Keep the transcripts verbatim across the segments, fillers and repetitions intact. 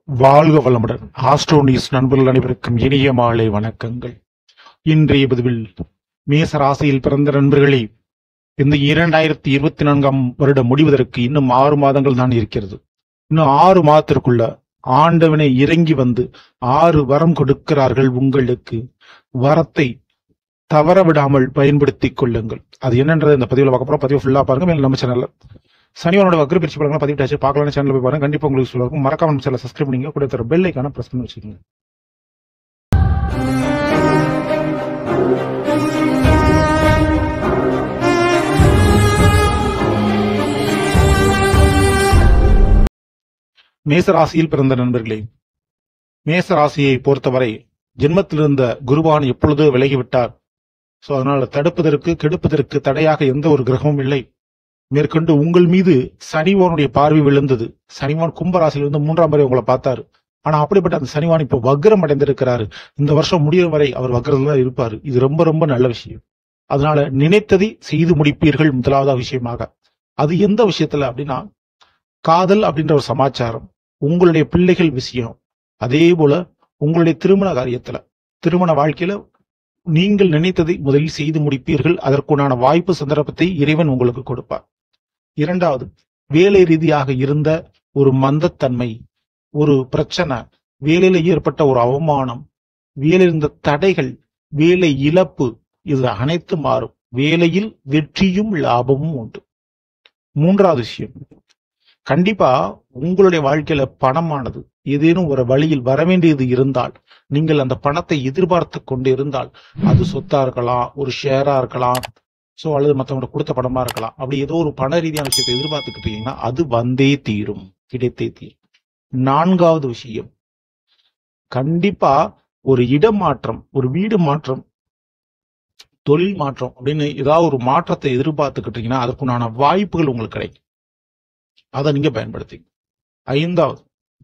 வாழ்க வளமுடன். Astro news நண்பர்கள் அனைவருக்கும் இனிய மாலை வணக்கங்கள். இன்றைய பதிவில் மேச ராசியில் பிறந்த நண்பர்களே, இந்த இரண்டாயிரத்தி இருபத்தி நான்காம் வருடம் முடிவதற்கு இன்னும் ஆறு மாதங்கள் தான் இருக்கிறது. இன்னும் ஆறு மாதத்திற்குள்ள ஆண்டவனை இறங்கி வந்து ஆறு வரம் கொடுக்கிறார்கள் உங்களுக்கு. வரத்தை தவற விடாமல் பயன்படுத்திக் கொள்ளுங்கள். அது என்னன்றது இந்த பதிவில் பார்க்க போறோம். பதிவு ஃபுல்லா பாருங்க. மேலும் நம்ம சேனல்ல சனியோட வக்ர பிரிச்சு படங்களை பதிவிட்டாச்சு பார்க்கலாம். சேனல் போய் பாருங்க. கண்டிப்பா உங்களுக்கு சொல்லுவாங்க. மறக்காம நம்ம சேனலை சப்ஸ்கிரைப் பண்ணிங்க. கூட தர பெல் ஐகானை பிரஸ் பண்ணி வச்சுக்கோங்க. மேசராசியில் பிறந்த நண்பர்களே, மேசராசியை பொறுத்தவரை ஜென்மத்தில் இருந்த குருவான் எப்பொழுதோ விலகிவிட்டார். சோ அதனால தடுப்பதற்கு கெடுப்பதற்கு தடையாக எந்த ஒரு கிரகமும் இல்லை. மேற்கொண்டு உங்கள் மீது சனிவானுடைய பார்வை விழுந்தது. சனிவான் கும்பராசியிலிருந்து மூன்றாம் வரை உங்களை பார்த்தாரு. ஆனா அப்படிப்பட்ட அந்த சனிவான் இப்போ வக்ரம் அடைந்திருக்கிறாரு. இந்த வருஷம் முடியும் வரை அவர் வக்ரத்துல தான் இருப்பாரு. இது ரொம்ப ரொம்ப நல்ல விஷயம். அதனால நினைத்ததை செய்து முடிப்பீர்கள். முதலாவது விஷயமாக அது எந்த விஷயத்துல அப்படின்னா, காதல் அப்படின்ற ஒரு சமாச்சாரம், உங்களுடைய பிள்ளைகள் விஷயம், அதே போல உங்களுடைய திருமண காரியத்துல, திருமண வாழ்க்கையில நீங்கள் நினைத்ததை முதலில் செய்து முடிப்பீர்கள். அதற்குண்டான வாய்ப்பு சந்தர்ப்பத்தை இறைவன் உங்களுக்கு கொடுப்பார். இரண்டாவது, வேலை ரீதியாக இருந்த ஒரு மந்தத்தன்மை, ஒரு பிரச்சனை, வேலையில ஏற்பட்ட ஒரு அவமானம், வேலையில் இருந்த தடைகள், வேலை இழப்பு, இது அனைத்து மாறும். வேலையில் வெற்றியும் லாபமும் உண்டு. மூன்றாவது விஷயம், கண்டிப்பா உங்களுடைய வாழ்க்கையில பணமானது ஏதேனும் ஒரு வழியில் வரவேண்டியது இருந்தால், நீங்கள் அந்த பணத்தை எதிர்பார்த்து கொண்டு இருந்தால், அது சொத்தா இருக்கலாம், ஒரு ஷேரா இருக்கலாம், சோ அல்லது மற்றவங்க கொடுத்த பணமா இருக்கலாம். அப்படி ஏதோ ஒரு பண ரீதியான விஷயத்தை எதிர்பார்த்துக்கிட்டு இருக்கீங்கன்னா அது வந்தே தீரும், கிடைத்தே தீரும். நான்காவது விஷயம், கண்டிப்பா ஒரு இடம் மாற்றம், ஒரு வீடு மாற்றம், தொழில் மாற்றம் அப்படின்னு ஏதாவது ஒரு மாற்றத்தை எதிர்பார்த்துக்கிட்டீங்கன்னா அதற்குண்டான வாய்ப்புகள் உங்களுக்கு கிடைக்கும். அதை நீங்க பயன்படுத்தி. ஐந்தாவது,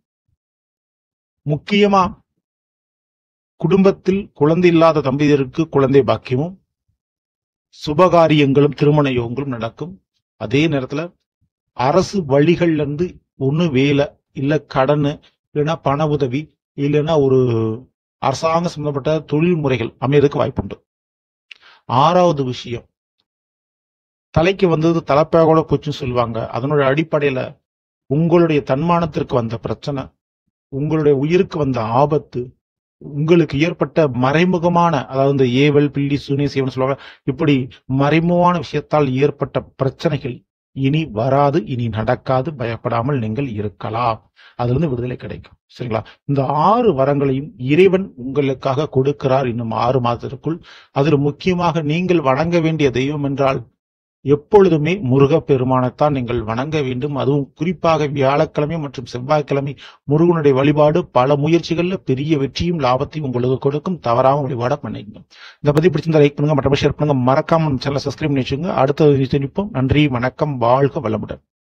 முக்கியமா குடும்பத்தில் குழந்தை இல்லாத தம்பதியருக்கு குழந்தை பாக்கியமும், சுபகாரியங்களும் திருமண யோகங்களும் நடக்கும். அதே நேரத்துல அரசு வழிகள்ல இருந்து ஒண்ணு வேலை, இல்ல கடன், இல்லைன்னா பண உதவி, இல்லைன்னா ஒரு அரசாங்க சம்பந்தப்பட்ட தொழில் முறைகள் அமையறதுக்கு வாய்ப்புண்டு. ஆறாவது விஷயம், தலைக்கு வந்தது தலைப்பாக கூட போச்சுன்னு சொல்லுவாங்க. அதனுடைய அடிப்படையில உங்களுடைய தன்மானத்திற்கு வந்த பிரச்சனை, உங்களுடைய உயிருக்கு வந்த ஆபத்து, உங்களுக்கு ஏற்பட்ட மறைமுகமான, அதாவது இந்த ஏவல் பில்லி சூனிய சேவன் சொல்லுவாங்க, இப்படி மறைமுகமான விஷயத்தால் ஏற்பட்ட பிரச்சனைகள் இனி வராது, இனி நடக்காது. பயப்படாமல் நீங்கள் இருக்கலாம். அதுல இருந்து விடுதலை கிடைக்கும். சரிங்களா? இந்த ஆறு வரங்களையும் இறைவன் உங்களுக்காக கொடுக்கிறார் இன்னும் ஆறு மாதத்திற்குள். அதில் முக்கியமாக நீங்கள் வணங்க வேண்டிய தெய்வம் என்றால் எப்பொழுதுமே முருகப்பெருமானைத்தான் நீங்கள் வணங்க வேண்டும். அதுவும் குறிப்பாக வியாழக்கிழமை மற்றும் செவ்வாய்க்கிழமை முருகனுடைய வழிபாடு பல முயற்சிகள்ல பெரிய வெற்றியும் லாபத்தையும் உங்களுக்கு கொடுக்கும். தவறாம வழிபாட பண்ணிக்கங்க. இதை பத்தி பிடிச்சிருந்தா லைக் பண்ணுங்க, மற்றபடி ஷேர் பண்ணுங்க. மறக்காம சேனலை சப்ஸ்கிரைப் பண்ணி வச்சுங்க. அடுத்த நிற்போம். நன்றி, வணக்கம், வாழ்க வளமுடன்.